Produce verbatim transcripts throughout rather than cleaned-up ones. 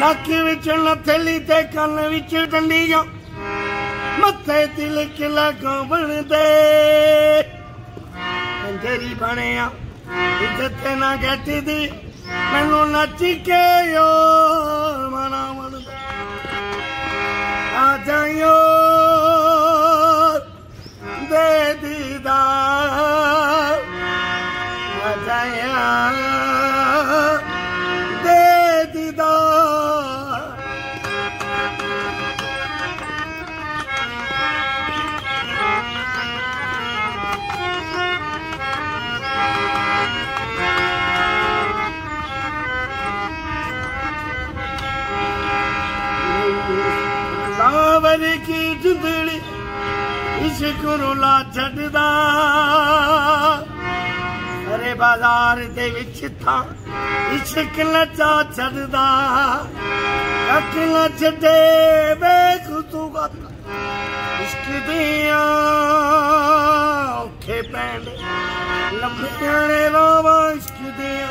नक विच नथली ते कन विच डंडियां मत्थे तिलक लगावण दे कंजरी बनिया इज्जत ना गट्टी दी मैनू नच के यो मनावण दे आ जाइयो दे दीदार आ जाया दे दीदार लावर की जिंदड़ी इश्क रुला छड्डदा अरे बाजार दे विच था इश्क नचा छड्डदा कख न छड्डे वेख तू गत इश्क दियां औखे पैण लंबियां ने रावां इश्क दियां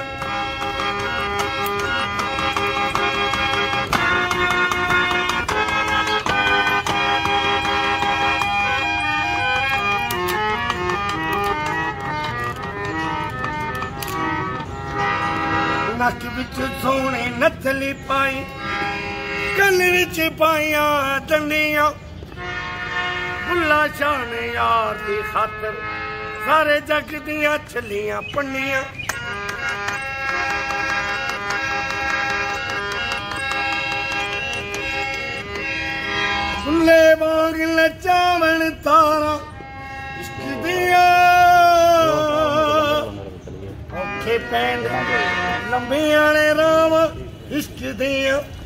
नक विच सोने नथली पाई कन विच पाइया डंडियां बुला शान यार दी खातर सारे जग दियां छलियां पंडियां बुले वांग नचावण तारा इश्क दियां औखे पैण लंबियां ने रावां इश्क दियां